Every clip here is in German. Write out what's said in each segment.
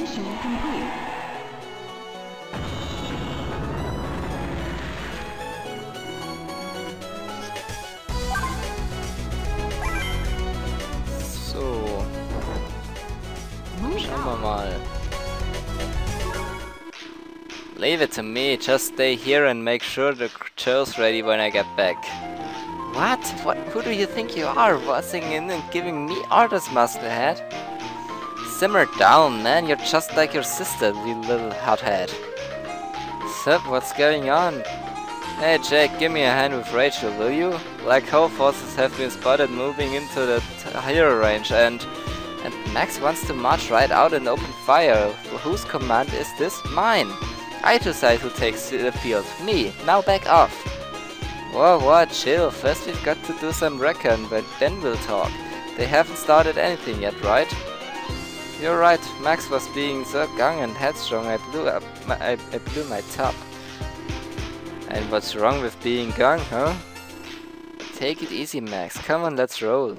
Mission complete. So. Schauen wir mal. Leave it to me, just stay here and make sure the show's ready when I get back. What? Who do you think you are, buzzing in and giving me orders, Masterhead? Simmer down, man, you're just like your sister, you little hothead. Sup, what's going on? Hey Jake, give me a hand with Rachel, will you? Black Hole forces have been spotted moving into the hero range and Max wants to march right out and open fire. Whose command is this? Mine! I decide who takes the field. Me. Now back off. Whoa, chill. First we've got to do some recon, but then we'll talk. They haven't started anything yet, right? You're right. Max was being so gung and headstrong, I blew my top. And what's wrong with being gung, huh? Take it easy, Max. Come on, let's roll.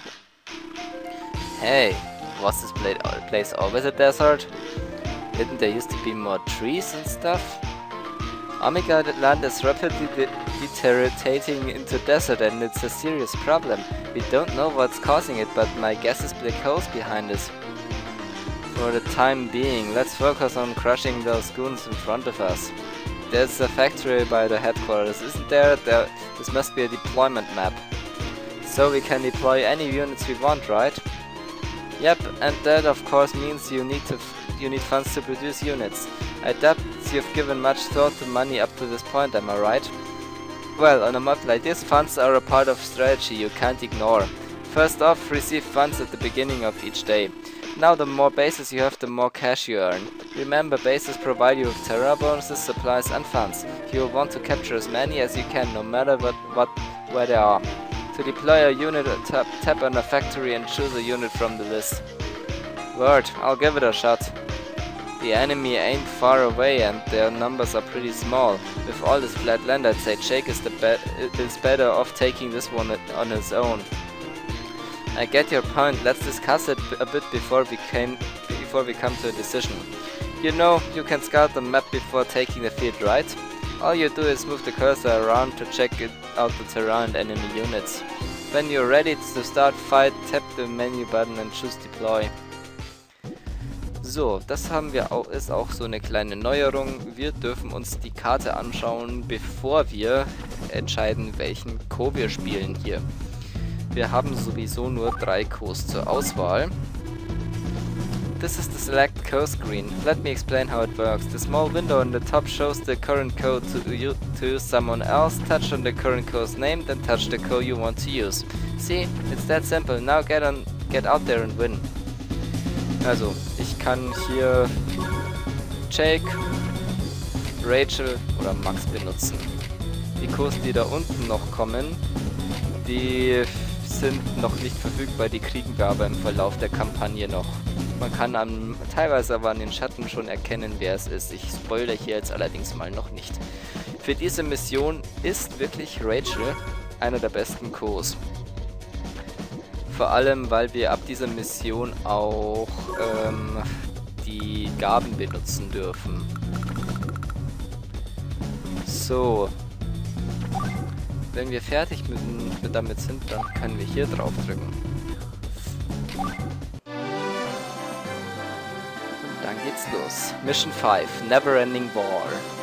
Hey, was this place always a desert? Didn't there used to be more trees and stuff? Omega land is rapidly deteriorating into desert and it's a serious problem. We don't know what's causing it, but my guess is black holes behind us. For the time being, let's focus on crushing those goons in front of us. There's a factory by the headquarters, isn't there? This must be a deployment map. So we can deploy any units we want, right? Yep, and that of course means you need funds to produce units. I doubt you've given much thought to money up to this point, am I right? Well, on a map like this, funds are a part of strategy you can't ignore. First off, receive funds at the beginning of each day. Now the more bases you have, the more cash you earn. Remember, bases provide you with terra bonuses, supplies and funds. You will want to capture as many as you can, no matter where they are. To deploy a unit, tap on a factory and choose a unit from the list. Word, I'll give it a shot. The enemy ain't far away and their numbers are pretty small. With all this flat land, I'd say Jake is better off taking this one on his own. I get your point, let's discuss it a bit before we come to a decision. You know, you can scout the map before taking the field, right? All you do is move the cursor around to check out the terrain and enemy units. When you're ready to start fight, tap the menu button and choose deploy. So, das haben wir auch, ist auch so eine kleine Neuerung. Wir dürfen uns die Karte anschauen, bevor wir entscheiden, welchen Co wir spielen hier. Wir haben sowieso nur 3 Cos zur Auswahl. This is the select co screen. Let me explain how it works. The small window on the top shows the current code to someone else. Touch on the current co's name, then touch the co you want to use. See, it's that simple. Now get out there and win. Also, ich kann hier Jake, Rachel oder Max benutzen. Die Cos, die da unten noch kommen, die sind noch nicht verfügbar, die kriegen wir aber im Verlauf der Kampagne noch. Man kann teilweise aber an den Schatten schon erkennen, wer es ist. Ich spoilere hier jetzt allerdings mal noch nicht. Für diese Mission ist wirklich Rachel einer der besten Cos. Vor allem, weil wir ab dieser Mission auch die Gaben benutzen dürfen. So. Wenn wir fertig damit sind, dann können wir hier drauf drücken. Und dann geht's los. Mission 5, Never-Ending War.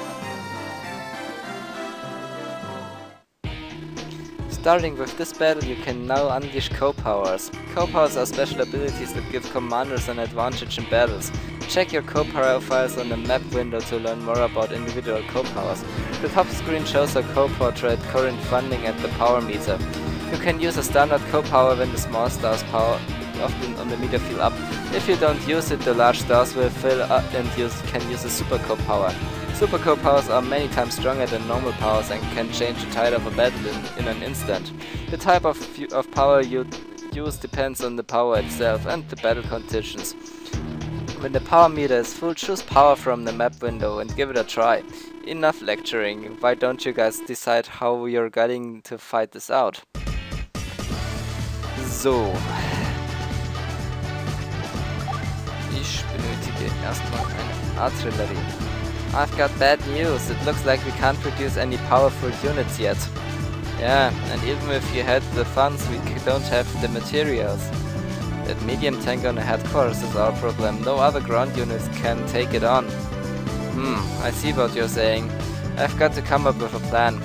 Starting with this battle, you can now unleash co-powers. Co-powers are special abilities that give commanders an advantage in battles. Check your co-power files on the map window to learn more about individual co-powers. The top screen shows a co-portrait current funding at the power meter. You can use a standard co-power when the small stars power often on the meter fill up. If you don't use it, the large stars will fill up and you can use a super co-power. Super co-powers are many times stronger than normal powers and can change the tide of a battle in an instant. The type of power you use depends on the power itself and the battle conditions. When the power meter is full, choose power from the map window and give it a try. Enough lecturing, why don't you guys decide how you're going to fight this out? So. Ich benötige erstmal eine Artillerie. I've got bad news. It looks like we can't produce any powerful units yet. Yeah, and even if you had the funds, we don't have the materials. That medium tank on the headquarters is our problem. No other ground units can take it on. I see what you're saying. I've got to come up with a plan.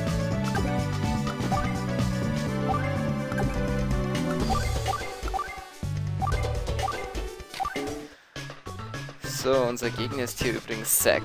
So, unser Gegner ist hier übrigens Zack.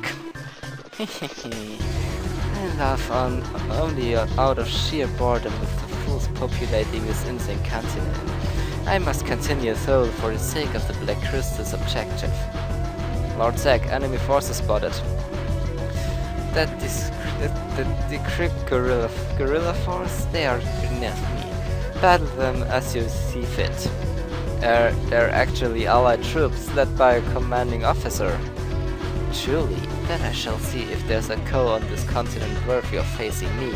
I laugh only out of sheer boredom with the fools populating this insane continent. I must continue though for the sake of the Black Crystal's objective. Lord Zack, enemy forces spotted. The decrypt guerrilla force, they are beneath me. Battle them as you see fit. They're actually allied troops led by a commanding officer. Truly, then I shall see if there's a co on this continent worthy of facing me.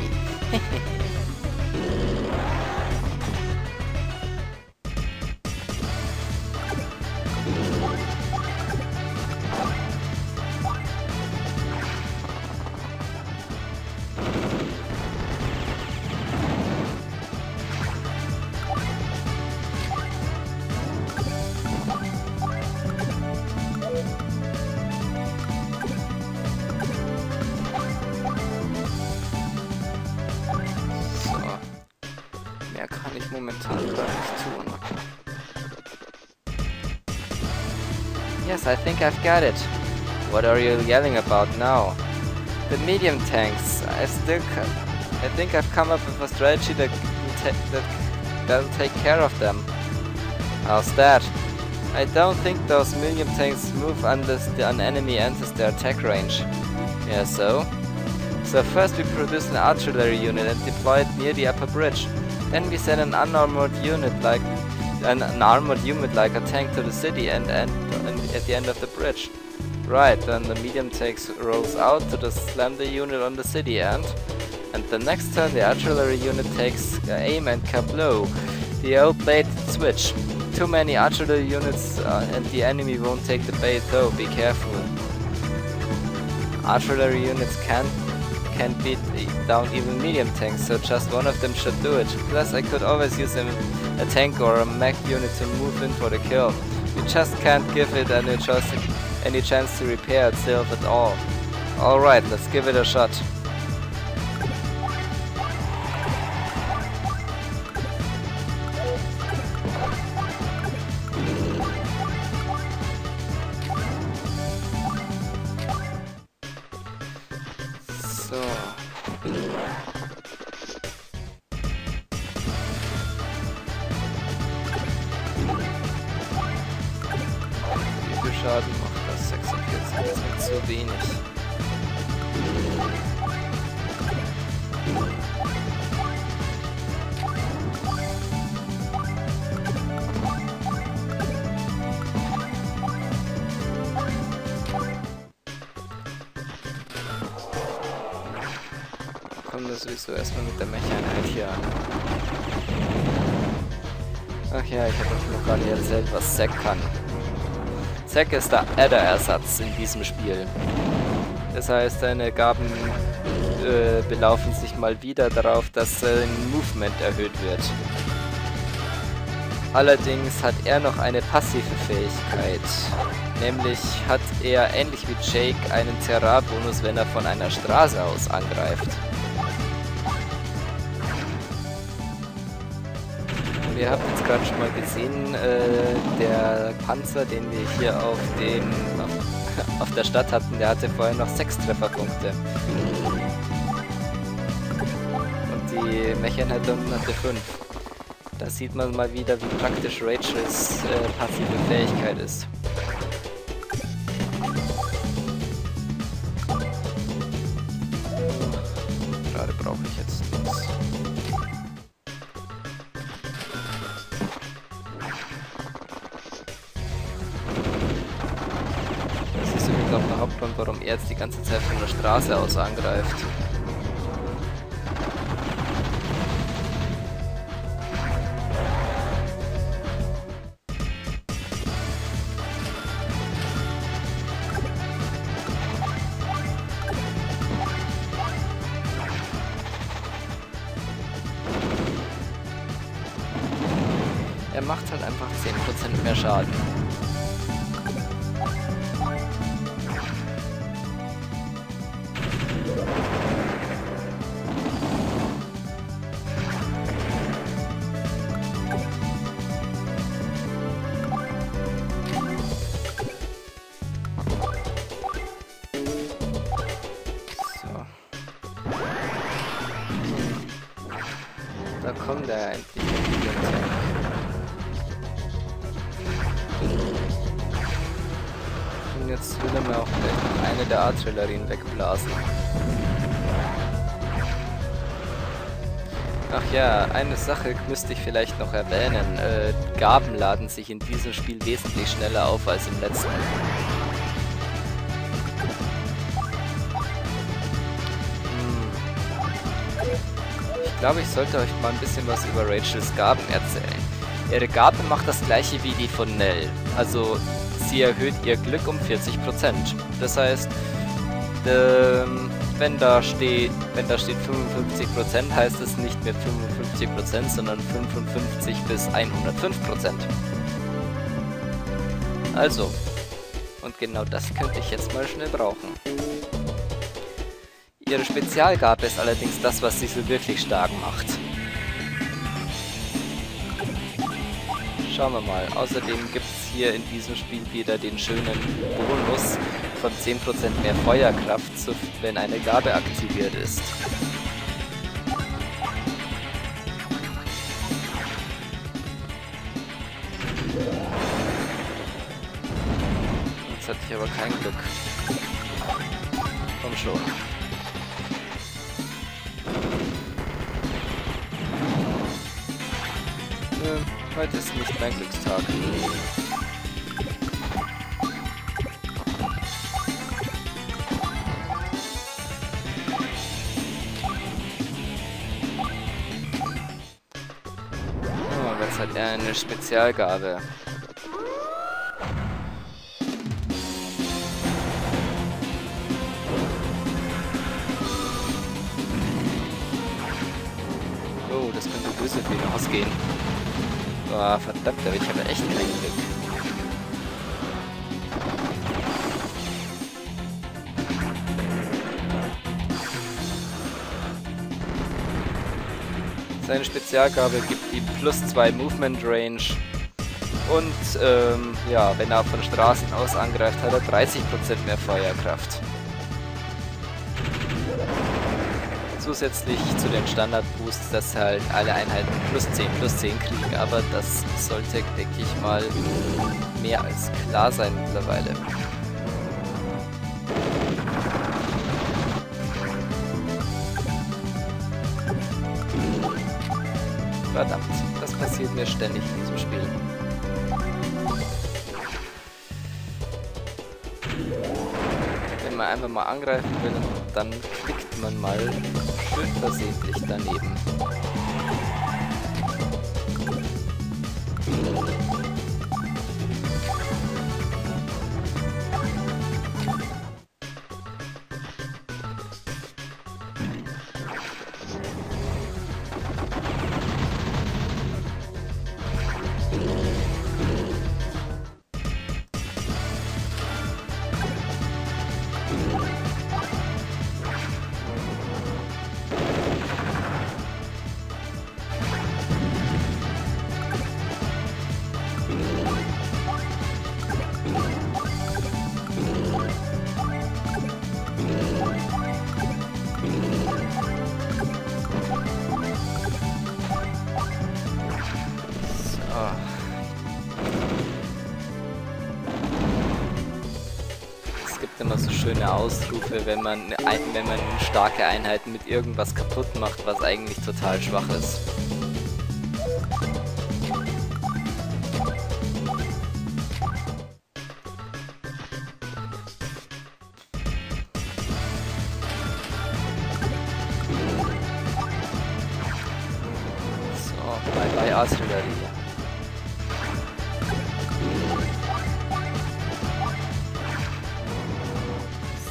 Momentan gar nicht tun. Yes, I think I've got it. What are you yelling about now? The medium tanks. I think I've come up with a strategy that'll take care of them. How's that? I don't think those medium tanks move unless an enemy enters their attack range. Yeah, so? So first we produce an artillery unit and deploy it near the upper bridge. Then we send an armored unit like a tank to the city and at the end of the bridge. Right, then the medium tanks rolls out to slam the unit on the city end. And the next turn the artillery unit takes aim and kablow. The old bait switch. Too many artillery units and the enemy won't take the bait though, be careful. Artillery units can beat down even medium tanks, so just one of them should do it. Plus I could always use a tank or a mech unit to move in for the kill. You just can't give it any chance to repair itself at all. Alright, let's give it a shot. So. Wie viel Schaden macht das? 46, das ist zu wenig. Kommen wir sowieso erstmal mit der Mech-Einheit hier an. Ach ja, ich habe euch noch gar nicht erzählt, was Zack kann. Zack ist der Adder-Ersatz in diesem Spiel. Das heißt, seine Gaben belaufen sich mal wieder darauf, dass sein Movement erhöht wird. Allerdings hat er noch eine passive Fähigkeit. Nämlich hat er, ähnlich wie Jake, einen Terrar-Bonus, wenn er von einer Straße aus angreift. Ihr habt jetzt gerade schon mal gesehen, der Panzer, den wir hier auf der Stadt hatten, der hatte vorher noch 6 Trefferpunkte. Und die Mech-Einheit unten hatte 5. Da sieht man mal wieder, wie praktisch Rachels passive Fähigkeit ist. Gerade brauche ich jetzt nichts. Das ist übrigens auch der Hauptgrund, warum er jetzt die ganze Zeit von der Straße aus angreift. macht halt einfach 10% mehr Schaden. Da kommt er endlich. Und jetzt will er mir auch eine der Artillerien wegblasen. Ach ja, eine Sache müsste ich vielleicht noch erwähnen. Gaben laden sich in diesem Spiel wesentlich schneller auf als im letzten. Ich glaube, ich sollte euch mal ein bisschen was über Rachels Gaben erzählen. Ihre Gabe macht das gleiche wie die von Nell. Also, sie erhöht ihr Glück um 40%. Das heißt, wenn da steht 55%, heißt es nicht mehr 55%, sondern 55 bis 105%. Also, und genau das könnte ich jetzt mal schnell brauchen. Ihre Spezialgabe ist allerdings das, was sie so wirklich stark macht. Schauen wir mal. Außerdem gibt es hier in diesem Spiel wieder den schönen Bonus von 10% mehr Feuerkraft, wenn eine Gabe aktiviert ist. Jetzt hatte ich aber kein Glück. Komm schon. Heute ist nicht mein Glückstag. Oh, jetzt hat er eine Spezialgabe. Oh, das könnte böse für ihn ausgehen. Oh, verdammt, aber ich habe echt kein Glück. Seine Spezialgabe gibt ihm plus 2 Movement Range. Und ja, wenn er von Straßen aus angreift, hat er 30% mehr Feuerkraft. Zusätzlich zu den Standard-Boosts, dass halt alle Einheiten plus 10 kriegen, aber das sollte, denke ich mal, mehr als klar sein mittlerweile. Verdammt, das passiert mir ständig in diesem Spiel. Wenn man einfach mal angreifen will, dann klickt man mal schön versehentlich daneben. Es gibt immer so schöne Ausrufe, wenn man starke Einheiten mit irgendwas kaputt macht, was eigentlich total schwach ist. So, bye Artillerie.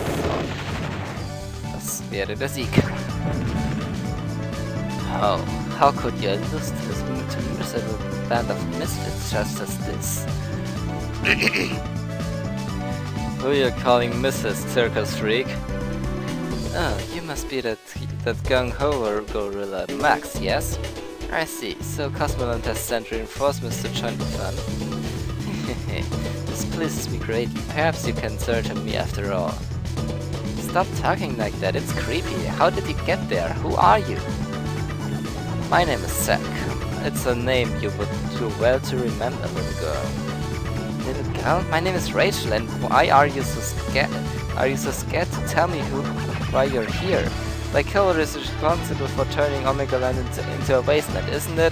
Wäre der Sieg. Oh, how could you lose to this miserable band of misfits just as this? Who you calling Mrs. Circus Freak? Oh, you must be that gung-ho gorilla Max, yes? I see, so Cosmoland has sent reinforcements to join the fun. This pleases me greatly. Perhaps you can search on me after all. Stop talking like that, it's creepy. How did you get there? Who are you? My name is Zack. It's a name you would do well to remember, little girl. Little girl? My name is Rachel, and why are you so scared? Are you so scared to tell me why you're here? My killer is responsible for turning Omega Land into a wasteland, isn't it?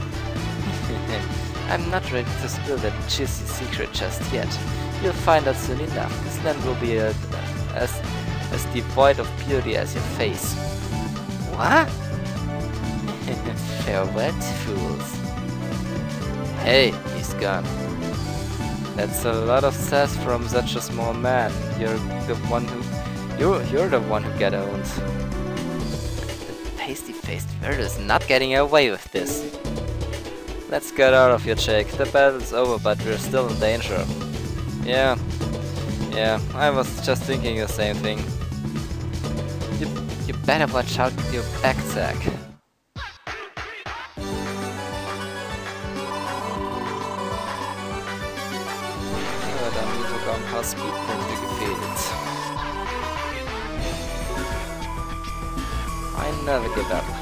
I'm not ready to spill that juicy secret just yet. You'll find out soon enough. This land will be as devoid of beauty as your face. What? Farewell, fools. Hey, he's gone. That's a lot of sass from such a small man. You're the one who got owned. The pasty-faced bird is not getting away with this. Let's get out of here, Jake. The battle's over, but we're still in danger. Yeah, I was just thinking the same thing. You better watch out your back, Zack. Da haben wir sogar ein paar Speedpunkte gefehlt. I never give up.